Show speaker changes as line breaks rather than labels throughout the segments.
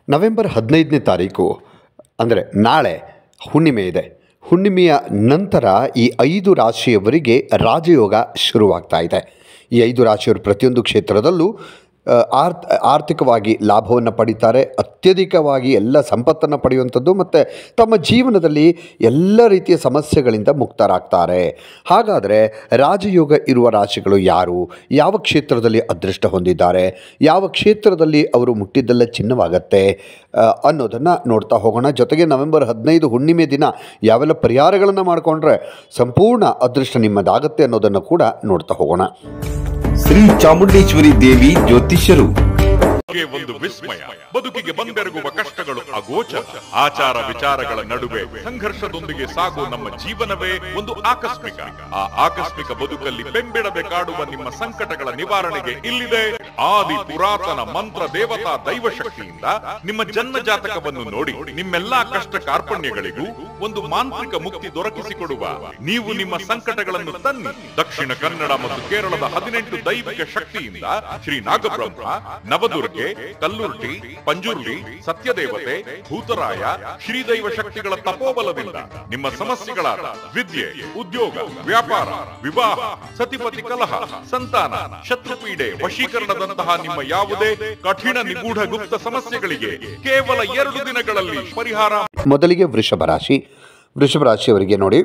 November 15ನೇ ತಾರೀಕು ಅಂದರೆ ನಾಳೆ ಹುಣ್ಣಿಮೆ ಇದೆ. ಹುಣ್ಣಿಮೆಯ ನಂತರ ಈ 5 ರಾಶಿಯವರಿಗೆ ರಾಜಯೋಗ ಶುರುವಾಗ್ತಾ ಇದೆ. ಈ 5 ರಾಶಿಯವರು ಪ್ರತಿಯೊಂದು ಕ್ಷೇತ್ರದಲ್ಲೂ ಆರ್ಥಿಕವಾಗಿ ಲಾಭವನ್ನು ಪಡಿತಾರೆ. ಅತ್ಯಧಿಕವಾಗಿ ಎಲ್ಲ ಸಂಪತ್ತನ್ನು ಪಡೆಯುವಂಥದ್ದು ಮತ್ತು ತಮ್ಮ ಜೀವನದಲ್ಲಿ ಎಲ್ಲ ರೀತಿಯ ಸಮಸ್ಯೆಗಳಿಂದ ಮುಕ್ತರಾಗ್ತಾರೆ. ಹಾಗಾದರೆ ರಾಜಯೋಗ ಇರುವ ರಾಶಿಗಳು ಯಾರು, ಯಾವ ಕ್ಷೇತ್ರದಲ್ಲಿ ಅದೃಷ್ಟ ಹೊಂದಿದ್ದಾರೆ, ಯಾವ ಕ್ಷೇತ್ರದಲ್ಲಿ ಅವರು ಮುಟ್ಟಿದ್ದೆಲ್ಲ ಚಿನ್ನವಾಗತ್ತೆ ಅನ್ನೋದನ್ನು ನೋಡ್ತಾ ಹೋಗೋಣ. ಜೊತೆಗೆ ನವೆಂಬರ್ 15 ಹುಣ್ಣಿಮೆ ದಿನ ಯಾವೆಲ್ಲ ಪರಿಹಾರಗಳನ್ನು ಮಾಡಿಕೊಂಡ್ರೆ ಸಂಪೂರ್ಣ ಅದೃಷ್ಟ ನಿಮ್ಮದಾಗತ್ತೆ ಅನ್ನೋದನ್ನು ಕೂಡ ನೋಡ್ತಾ ಹೋಗೋಣ.
ಶ್ರೀ ಚಾಮುಂಡೇಶ್ವರಿ ದೇವಿ ಜ್ಯೋತಿಷ್ಯರು.
ಒಂದು ವಿಸ್ಮಯ, ಬದುಕಿಗೆ ಬಂದೆರಗುವ ಕಷ್ಟಗಳು ಅಗೋಚರ, ಆಚಾರ ವಿಚಾರಗಳ ನಡುವೆ ಸಂಘರ್ಷದೊಂದಿಗೆ ಸಾಗುವ ನಮ್ಮ ಜೀವನವೇ ಒಂದು ಆಕಸ್ಮಿಕ. ಆ ಆಕಸ್ಮಿಕ ಬದುಕಲ್ಲಿ ಬೆಂಬಿಡದೆ ಕಾಡುವ ನಿಮ್ಮ ಸಂಕಟಗಳ ನಿವಾರಣೆಗೆ ಇಲ್ಲಿದೆ ಆದಿ ಪುರಾತನ ಮಂತ್ರ ದೇವತಾ ದೈವ ಶಕ್ತಿಯಿಂದ ನಿಮ್ಮ ಜನ್ಮ ಜಾತಕವನ್ನು ನೋಡಿ ನಿಮ್ಮೆಲ್ಲಾ ಕಷ್ಟ ಕಾರ್ಪಣ್ಯಗಳಿಗೂ ಒಂದು ಮಾಂತ್ರಿಕ ಮುಕ್ತಿ ದೊರಕಿಸಿಕೊಡುವ ನೀವು ನಿಮ್ಮ ಸಂಕಟಗಳನ್ನು ತನ್ನಿ. ದಕ್ಷಿಣ ಕನ್ನಡ ಮತ್ತು ಕೇರಳದ 18 ದೈವಿಕ ಶಕ್ತಿಯಿಂದ ಶ್ರೀ ನಾಗಬ್ರಹ್ಮ, ನವದುರ್ಗೆ, ಕಲ್ಲುರ್ಟಿ, ಪಂಜುರ್ಲಿ, ಸತ್ಯದೇವತೆ, ಭೂತರಾಯ, ಶ್ರೀದೈವ ಶಕ್ತಿಗಳ ತಪೋಬಲದಿಂದ ನಿಮ್ಮ ಸಮಸ್ಯೆಗಳಾದ ವಿದ್ಯೆ, ಉದ್ಯೋಗ, ವ್ಯಾಪಾರ, ವಿವಾಹ, ಸತಿಪತಿ ಕಲಹ, ಸಂತಾನ, ಶತ್ರುಪೀಡೆ, ವಶೀಕರಣದಂತಹ ನಿಮ್ಮ ಯಾವುದೇ ಕಠಿಣ ನಿಗೂಢ ಗುಪ್ತ ಸಮಸ್ಯೆಗಳಿಗೆ ಕೇವಲ 2 ದಿನಗಳಲ್ಲಿ ಪರಿಹಾರ.
ಮೊದಲಿಗೆ ವೃಷಭ ರಾಶಿಯವರಿಗೆ ನೋಡಿ,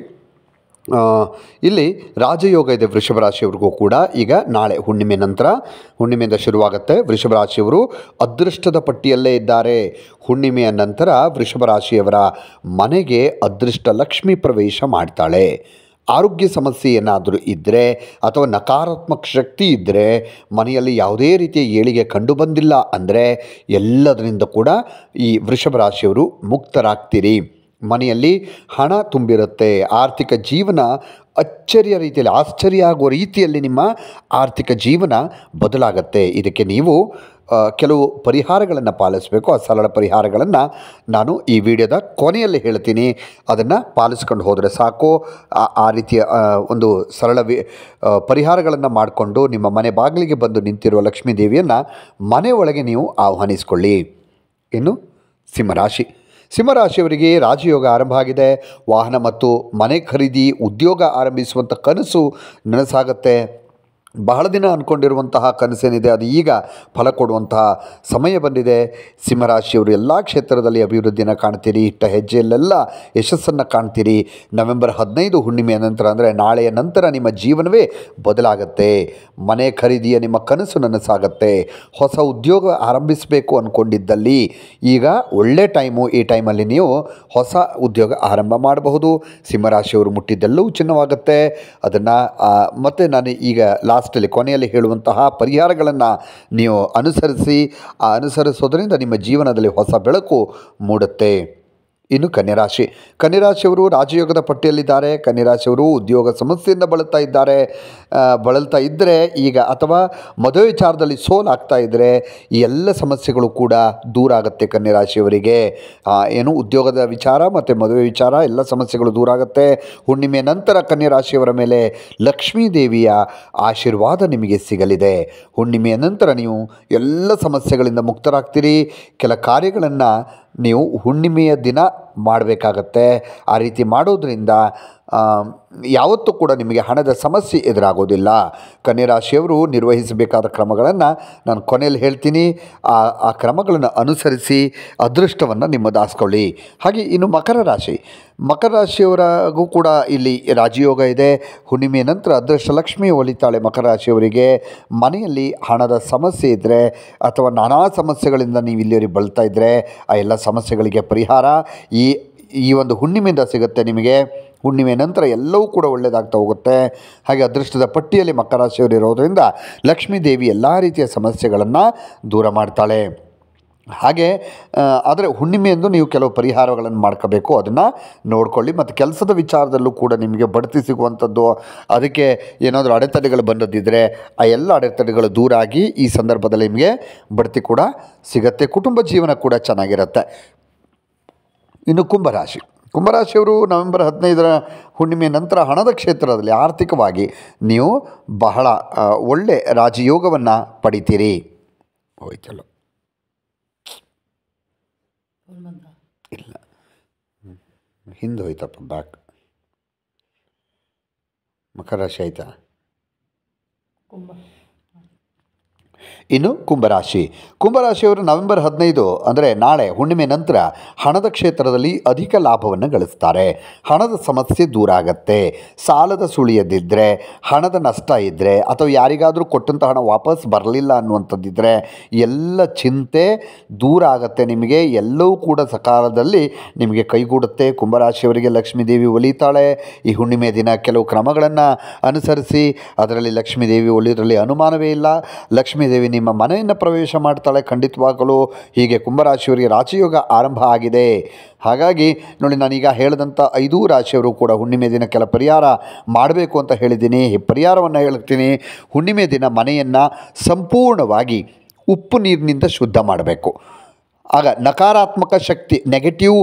ಇಲ್ಲಿ ರಾಜಯೋಗ ಇದೆ. ವೃಷಭ ರಾಶಿಯವರಿಗೂ ಕೂಡ ಈಗ ನಾಳೆ ಹುಣ್ಣಿಮೆ ನಂತರ, ಹುಣ್ಣಿಮೆಯಿಂದ ಶುರುವಾಗುತ್ತೆ. ವೃಷಭ ರಾಶಿಯವರು ಅದೃಷ್ಟದ ಪಟ್ಟಿಯಲ್ಲೇ ಇದ್ದಾರೆ. ಹುಣ್ಣಿಮೆಯ ನಂತರ ವೃಷಭ ರಾಶಿಯವರ ಮನೆಗೆ ಅದೃಷ್ಟ ಲಕ್ಷ್ಮಿ ಪ್ರವೇಶ ಮಾಡ್ತಾಳೆ. ಆರೋಗ್ಯ ಸಮಸ್ಯೆ ಏನಾದರೂ ಇದ್ದರೆ ಅಥವಾ ನಕಾರಾತ್ಮಕ ಶಕ್ತಿ ಇದ್ದರೆ, ಮನೆಯಲ್ಲಿ ಯಾವುದೇ ರೀತಿಯ ಏಳಿಗೆ ಕಂಡು ಬಂದಿಲ್ಲ ಅಂದರೆ ಎಲ್ಲದರಿಂದ ಕೂಡ ಈ ವೃಷಭ ರಾಶಿಯವರು ಮುಕ್ತರಾಗ್ತೀರಿ. ಮನೆಯಲ್ಲಿ ಹಣ ತುಂಬಿರುತ್ತೆ. ಆರ್ಥಿಕ ಜೀವನ ಅಚ್ಚರಿಯ ರೀತಿಯಲ್ಲಿ, ಆಶ್ಚರ್ಯ ಆಗುವ ರೀತಿಯಲ್ಲಿ ನಿಮ್ಮ ಆರ್ಥಿಕ ಜೀವನ ಬದಲಾಗತ್ತೆ. ಇದಕ್ಕೆ ನೀವು ಕೆಲವು ಪರಿಹಾರಗಳನ್ನು ಪಾಲಿಸಬೇಕು. ಆ ಸರಳ ಪರಿಹಾರಗಳನ್ನು ನಾನು ಈ ವಿಡಿಯೋದ ಕೊನೆಯಲ್ಲಿ ಹೇಳ್ತೀನಿ. ಅದನ್ನು ಪಾಲಿಸ್ಕೊಂಡು ಹೋದರೆ ಸಾಕು. ಆ ರೀತಿಯ ಒಂದು ಸರಳ ಪರಿಹಾರಗಳನ್ನು ಮಾಡಿಕೊಂಡು ನಿಮ್ಮ ಮನೆ ಬಾಗಿಲಿಗೆ ಬಂದು ನಿಂತಿರುವ ಲಕ್ಷ್ಮೀ ದೇವಿಯನ್ನು ಮನೆ ಒಳಗೆ ನೀವು ಆಹ್ವಾನಿಸಿಕೊಳ್ಳಿ. ಇನ್ನು ಸಿಂಹರಾಶಿಯವರಿಗೆ ರಾಜಯೋಗ ಆರಂಭ ಆಗಿದೆ. ವಾಹನ ಮತ್ತು ಮನೆ ಖರೀದಿ, ಉದ್ಯೋಗ ಆರಂಭಿಸುವಂಥ ಕನಸು ನನಸಾಗತ್ತೆ. ಬಹಳ ದಿನ ಅಂದ್ಕೊಂಡಿರುವಂತಹ ಕನಸೇನಿದೆ ಅದು ಈಗ ಫಲ ಕೊಡುವಂತಹ ಸಮಯ ಬಂದಿದೆ. ಸಿಂಹರಾಶಿಯವರು ಎಲ್ಲ ಕ್ಷೇತ್ರದಲ್ಲಿ ಅಭಿವೃದ್ಧಿಯನ್ನು ಕಾಣ್ತೀರಿ. ಇಟ್ಟ ಹೆಜ್ಜೆಯಲ್ಲೆಲ್ಲ ಯಶಸ್ಸನ್ನು ಕಾಣ್ತೀರಿ. ನವೆಂಬರ್ 15 ಹುಣ್ಣಿಮೆಯ ನಂತರ ಅಂದರೆ ನಾಳೆಯ ನಂತರ ನಿಮ್ಮ ಜೀವನವೇ ಬದಲಾಗತ್ತೆ. ಮನೆ ಖರೀದಿಯ ನಿಮ್ಮ ಕನಸು ನನಸಾಗತ್ತೆ. ಹೊಸ ಉದ್ಯೋಗ ಆರಂಭಿಸಬೇಕು ಅಂದ್ಕೊಂಡಿದ್ದಲ್ಲಿ ಈಗ ಒಳ್ಳೆ ಟೈಮು. ಈ ಟೈಮಲ್ಲಿ ನೀವು ಹೊಸ ಉದ್ಯೋಗ ಆರಂಭ ಮಾಡಬಹುದು. ಸಿಂಹರಾಶಿಯವರು ಮುಟ್ಟಿದ್ದೆಲ್ಲವೂ ಚಿನ್ನವಾಗುತ್ತೆ. ಅದನ್ನು ಮತ್ತು ನಾನು ಈಗ ಕೊನೆಯಲ್ಲಿ ಹೇಳುವಂತಹ ಪರಿಹಾರಗಳನ್ನು ನೀವು ಅನುಸರಿಸೋದ್ರಿಂದ ನಿಮ್ಮ ಜೀವನದಲ್ಲಿ ಹೊಸ ಬೆಳಕು ಮೂಡುತ್ತೆ. ಇನ್ನು ಕನ್ಯರಾಶಿಯವರು ರಾಜಯೋಗದ ಪಟ್ಟಿಯಲ್ಲಿದ್ದಾರೆ. ಕನ್ಯರಾಶಿಯವರು ಉದ್ಯೋಗ ಸಮಸ್ಯೆಯಿಂದ ಬಳಲ್ತಾ ಇದ್ದರೆ ಈಗ, ಅಥವಾ ಮದುವೆ ವಿಚಾರದಲ್ಲಿ ಸೋಲಾಗ್ತಾ ಇದ್ದರೆ ಈ ಎಲ್ಲ ಸಮಸ್ಯೆಗಳು ಕೂಡ ದೂರ ಆಗುತ್ತೆ. ಕನ್ಯರಾಶಿಯವರಿಗೆ ಉದ್ಯೋಗದ ವಿಚಾರ ಮತ್ತು ಮದುವೆ ವಿಚಾರ ಎಲ್ಲ ಸಮಸ್ಯೆಗಳು ದೂರ ಆಗುತ್ತೆ. ಹುಣ್ಣಿಮೆ ನಂತರ ಕನ್ಯರಾಶಿಯವರ ಮೇಲೆ ಲಕ್ಷ್ಮೀ ದೇವಿಯ ಆಶೀರ್ವಾದ ನಿಮಗೆ ಸಿಗಲಿದೆ. ಹುಣ್ಣಿಮೆಯ ನಂತರ ನೀವು ಎಲ್ಲ ಸಮಸ್ಯೆಗಳಿಂದ ಮುಕ್ತರಾಗ್ತೀರಿ. ಕೆಲ ಕಾರ್ಯಗಳನ್ನು ನೀವು ಹುಣ್ಣಿಮೆಯ ದಿನ ಮಾಡಬೇಕಾಗತ್ತೆ. ಆ ರೀತಿ ಮಾಡೋದ್ರಿಂದ ಯಾವತ್ತೂ ಕೂಡ ನಿಮಗೆ ಹಣದ ಸಮಸ್ಯೆ ಎದುರಾಗೋದಿಲ್ಲ. ಕನ್ಯರಾಶಿಯವರು ನಿರ್ವಹಿಸಬೇಕಾದ ಕ್ರಮಗಳನ್ನು ನಾನು ಕೊನೆಯಲ್ಲಿ ಹೇಳ್ತೀನಿ. ಆ ಕ್ರಮಗಳನ್ನು ಅನುಸರಿಸಿ ಅದೃಷ್ಟವನ್ನು ನಿಮ್ಮದಾಸ್ಕೊಳ್ಳಿ. ಹಾಗೆ ಇನ್ನು ಮಕರ ರಾಶಿಯವರಿಗೂ ಕೂಡ ಇಲ್ಲಿ ರಾಜಯೋಗ ಇದೆ. ಹುಣ್ಣಿಮೆಯ ನಂತರ ಅದೃಷ್ಟ ಲಕ್ಷ್ಮಿ ಒಲಿತಾಳೆ. ಮಕರ ರಾಶಿಯವರಿಗೆ ಮನೆಯಲ್ಲಿ ಹಣದ ಸಮಸ್ಯೆ ಇದ್ದರೆ ಅಥವಾ ನಾನಾ ಸಮಸ್ಯೆಗಳಿಂದ ನೀವು ಇಲ್ಲಿವರೆಗೆ ಬಳಲ್ತಾ ಇದ್ದರೆ ಆ ಎಲ್ಲ ಸಮಸ್ಯೆಗಳಿಗೆ ಪರಿಹಾರ ಈ ಒಂದು ಹುಣ್ಣಿಮೆಯಿಂದ ಸಿಗುತ್ತೆ ನಿಮಗೆ. ಹುಣ್ಣಿಮೆ ನಂತರ ಎಲ್ಲವೂ ಕೂಡ ಒಳ್ಳೆಯದಾಗ್ತಾ ಹೋಗುತ್ತೆ. ಹಾಗೆ ಅದೃಷ್ಟದ ಪಟ್ಟಿಯಲ್ಲಿ ಮಕರ ರಾಶಿಯವರು ಇರೋದರಿಂದ ಲಕ್ಷ್ಮೀ ದೇವಿ ಎಲ್ಲ ರೀತಿಯ ಸಮಸ್ಯೆಗಳನ್ನು ದೂರ ಮಾಡ್ತಾಳೆ. ಹಾಗೆ ಆದರೆ ಹುಣ್ಣಿಮೆಯಂದು ನೀವು ಕೆಲವು ಪರಿಹಾರಗಳನ್ನು ಮಾಡ್ಕೋಬೇಕು. ಅದನ್ನು ನೋಡಿಕೊಳ್ಳಿ. ಮತ್ತು ಕೆಲಸದ ವಿಚಾರದಲ್ಲೂ ಕೂಡ ನಿಮಗೆ ಬಡ್ತಿ ಸಿಗುವಂಥದ್ದು, ಅದಕ್ಕೆ ಏನಾದರೂ ಅಡೆತಡೆಗಳು ಬಂದದ್ದಿದ್ದರೆ ಆ ಎಲ್ಲ ಅಡೆತಡೆಗಳು ದೂರ ಆಗಿ ಈ ಸಂದರ್ಭದಲ್ಲಿ ನಿಮಗೆ ಬಡ್ತಿ ಕೂಡ ಸಿಗುತ್ತೆ. ಕುಟುಂಬ ಜೀವನ ಕೂಡ ಚೆನ್ನಾಗಿರುತ್ತೆ. ಇನ್ನು ಕುಂಭರಾಶಿಯವರು ನವೆಂಬರ್ 15 ಹುಣ್ಣಿಮೆ ನಂತರ ಹಣದ ಕ್ಷೇತ್ರದಲ್ಲಿ ಆರ್ಥಿಕವಾಗಿ ನೀವು ಬಹಳ ಒಳ್ಳೆ ರಾಜಯೋಗವನ್ನು ಪಡಿತೀರಿ. ಹೋಯ್ತಲ್ಲ. ಇಲ್ಲ, ಹಿಂದೆ ಹೋಯ್ತಪ್ಪ ಬ್ಯಾಕ್. ಮಕರ ರಾಶಿ ಆಯಿತಾ? ಇನ್ನು ಕುಂಭರಾಶಿ. ಕುಂಭರಾಶಿಯವರು ನವೆಂಬರ್ 15 ಅಂದರೆ ನಾಳೆ ಹುಣ್ಣಿಮೆ ನಂತರ ಹಣದ ಕ್ಷೇತ್ರದಲ್ಲಿ ಅಧಿಕ ಲಾಭವನ್ನು ಗಳಿಸ್ತಾರೆ. ಹಣದ ಸಮಸ್ಯೆ ದೂರ ಆಗತ್ತೆ. ಸಾಲದ ಸುಳಿಯದಿದ್ದರೆ, ಹಣದ ನಷ್ಟ ಇದ್ದರೆ, ಅಥವಾ ಯಾರಿಗಾದರೂ ಕೊಟ್ಟಂಥ ಹಣ ವಾಪಸ್ ಬರಲಿಲ್ಲ ಅನ್ನುವಂಥದ್ದಿದ್ದರೆ ಎಲ್ಲ ಚಿಂತೆ ದೂರ ಆಗತ್ತೆ. ನಿಮಗೆ ಎಲ್ಲವೂ ಕೂಡ ಸಕಾಲದಲ್ಲಿ ನಿಮಗೆ ಕೈಗೂಡುತ್ತೆ. ಕುಂಭರಾಶಿಯವರಿಗೆ ಲಕ್ಷ್ಮೀದೇವಿ ಒಲಿತಾಳೆ. ಈ ಹುಣ್ಣಿಮೆ ದಿನ ಕೆಲವು ಕ್ರಮಗಳನ್ನು ಅನುಸರಿಸಿ, ಅದರಲ್ಲಿ ಲಕ್ಷ್ಮೀದೇವಿ ಒಲಿಯೋದ್ರಲ್ಲಿ ಅನುಮಾನವೇ ಇಲ್ಲ. ಲಕ್ಷ್ಮೀದೇವಿ ನಿಮ್ಮ ಮನೆಯನ್ನು ಪ್ರವೇಶ ಮಾಡ್ತಾಳೆ ಖಂಡಿತವಾಗಲು. ಹೀಗೆ ಕುಂಭರಾಶಿಯವರಿಗೆ ರಾಶಿಯೋಗ ಆರಂಭ ಆಗಿದೆ. ಹಾಗಾಗಿ ನೋಡಿ, ನಾನೀಗ ಹೇಳಿದಂಥ 5 ರಾಶಿಯವರು ಕೂಡ ಹುಣ್ಣಿಮೆ ದಿನ ಕೆಲ ಪರಿಹಾರ ಮಾಡಬೇಕು ಅಂತ ಹೇಳಿದ್ದೀನಿ. ಈ ಪರಿಹಾರವನ್ನು ಹೇಳ್ತೀನಿ. ಹುಣ್ಣಿಮೆ ದಿನ ಮನೆಯನ್ನು ಸಂಪೂರ್ಣವಾಗಿ ಉಪ್ಪು ನೀರಿನಿಂದ ಶುದ್ಧ ಮಾಡಬೇಕು. ಆಗ ನಕಾರಾತ್ಮಕ ಶಕ್ತಿ, ನೆಗೆಟಿವ್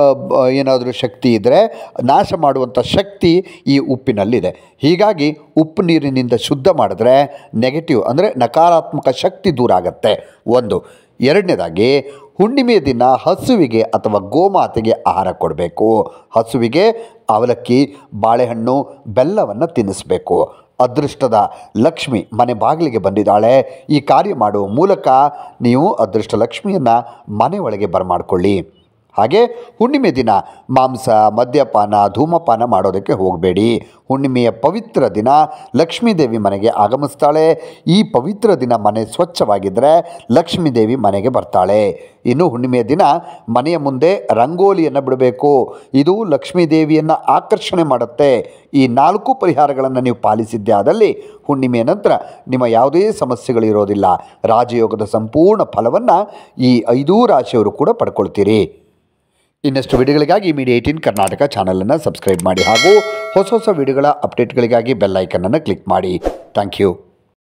ಏನಾದರೂ ಶಕ್ತಿ ಇದ್ದರೆ ನಾಶ ಮಾಡುವಂಥ ಶಕ್ತಿ ಈ ಉಪ್ಪಿನಲ್ಲಿದೆ. ಹೀಗಾಗಿ ಉಪ್ಪು ನೀರಿನಿಂದ ಶುದ್ಧ ಮಾಡಿದ್ರೆ ನೆಗೆಟಿವ್ ಅಂದರೆ ನಕಾರಾತ್ಮಕ ಶಕ್ತಿ ದೂರ ಆಗತ್ತೆ. ಒಂದು. ಎರಡನೇದಾಗಿ, ಹುಣ್ಣಿಮೆಯ ದಿನ ಹಸುವಿಗೆ ಅಥವಾ ಗೋಮಾತೆಗೆ ಆಹಾರ ಕೊಡಬೇಕು. ಹಸುವಿಗೆ ಅವಲಕ್ಕಿ, ಬಾಳೆಹಣ್ಣು, ಬೆಲ್ಲವನ್ನು ತಿನ್ನಿಸಬೇಕು. ಅದೃಷ್ಟದ ಲಕ್ಷ್ಮಿ ಮನೆ ಬಾಗಿಲಿಗೆ ಬಂದಿದ್ದಾಳೆ. ಈ ಕಾರ್ಯ ಮಾಡುವ ಮೂಲಕ ನೀವು ಅದೃಷ್ಟ ಲಕ್ಷ್ಮಿಯನ್ನು ಮನೆ ಒಳಗೆ ಬರಮಾಡಿಕೊಳ್ಳಿ. ಹಾಗೆ ಹುಣ್ಣಿಮೆ ದಿನ ಮಾಂಸ, ಮದ್ಯಪಾನ, ಧೂಮಪಾನ ಮಾಡೋದಕ್ಕೆ ಹೋಗಬೇಡಿ. ಹುಣ್ಣಿಮೆಯ ಪವಿತ್ರ ದಿನ ಲಕ್ಷ್ಮೀದೇವಿ ಮನೆಗೆ ಆಗಮಿಸ್ತಾಳೆ. ಈ ಪವಿತ್ರ ದಿನ ಮನೆ ಸ್ವಚ್ಛವಾಗಿದ್ದರೆ ಲಕ್ಷ್ಮೀದೇವಿ ಮನೆಗೆ ಬರ್ತಾಳೆ. ಇನ್ನು ಹುಣ್ಣಿಮೆಯ ದಿನ ಮನೆಯ ಮುಂದೆ ರಂಗೋಲಿಯನ್ನು ಬಿಡಬೇಕು. ಇದು ಲಕ್ಷ್ಮೀದೇವಿಯನ್ನು ಆಕರ್ಷಣೆ ಮಾಡುತ್ತೆ. ಈ 4 ಪರಿಹಾರಗಳನ್ನು ನೀವು ಪಾಲಿಸಿದ್ದೇ ಆದಲ್ಲಿ ಹುಣ್ಣಿಮೆಯ ನಂತರ ನಿಮ್ಮ ಯಾವುದೇ ಸಮಸ್ಯೆಗಳಿರೋದಿಲ್ಲ. ರಾಜಯೋಗದ ಸಂಪೂರ್ಣ ಫಲವನ್ನು ಈ 5 ರಾಶಿಯವರು ಕೂಡ ಪಡ್ಕೊಳ್ತೀರಿ. ಇನ್ನಷ್ಟು ವಿಡಿಯೋಗಳಿಗಾಗಿ ಮೀಡಿಯಾ 18 ಕರ್ನಾಟಕ ಚಾನಲನ್ನು ಸಬ್ಸ್ಕ್ರೈಬ್ ಮಾಡಿ ಹಾಗೂ ಹೊಸ ವಿಡಿಯೋಗಳ ಅಪ್ಡೇಟ್ಗಳಿಗಾಗಿ ಬೆಲ್ ಐಕನನ್ನು ಕ್ಲಿಕ್ ಮಾಡಿ. Thank you.